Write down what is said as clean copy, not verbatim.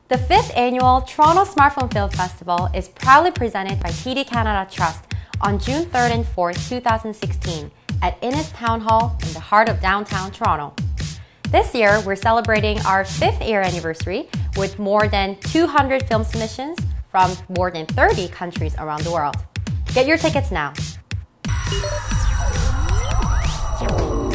The 5th annual Toronto Smartphone Film Festival is proudly presented by TD Canada Trust on June 3rd and 4th, 2016 at Innis Town Hall in the heart of downtown Toronto. This year, we're celebrating our 5th year anniversary with more than 200 film submissions from more than 30 countries around the world. Get your tickets now.